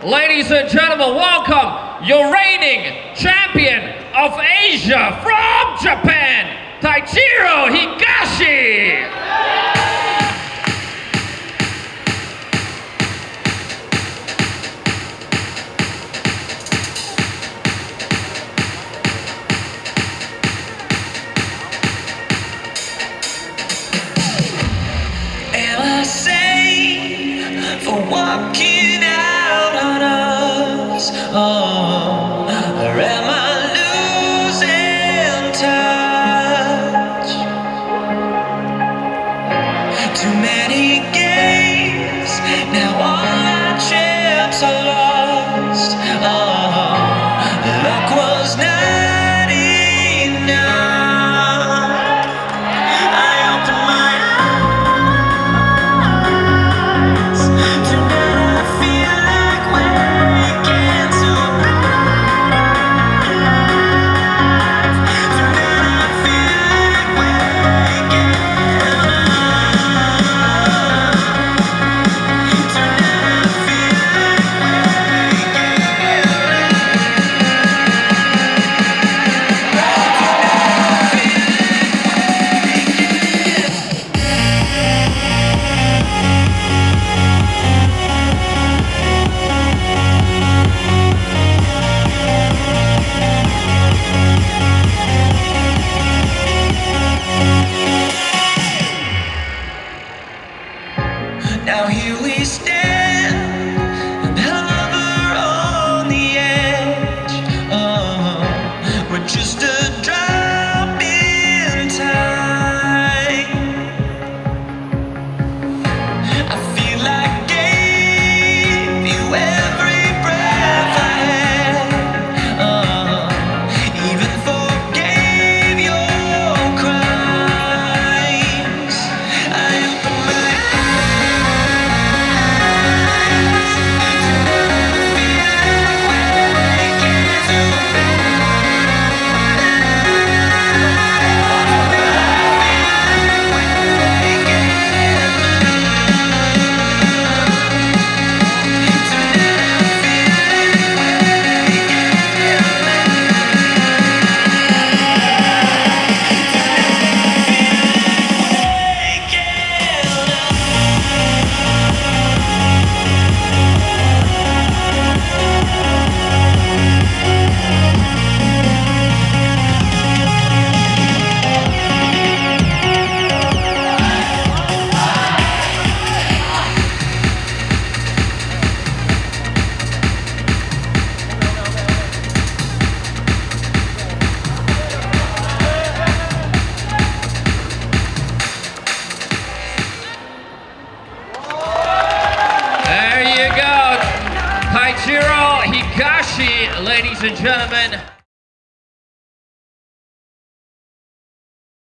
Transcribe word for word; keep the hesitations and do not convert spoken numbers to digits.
Ladies and gentlemen, welcome your reigning champion of Asia from Japan, Taiichiro Higashi! Walking out on us, oh, or am I losing touch? Too many games, now all our chips are lost. Oh, luck was not enough. I opened my eyes. Tonight I feel like waking to life. Tonight I feel like waking up. Tonight I Now here we stand and hover on the edge. Oh, we're just a drop in time. I feel like gave you every breath I had. Oh, even forgave your crimes. I opened my Taiichiro Higashi, ladies and gentlemen.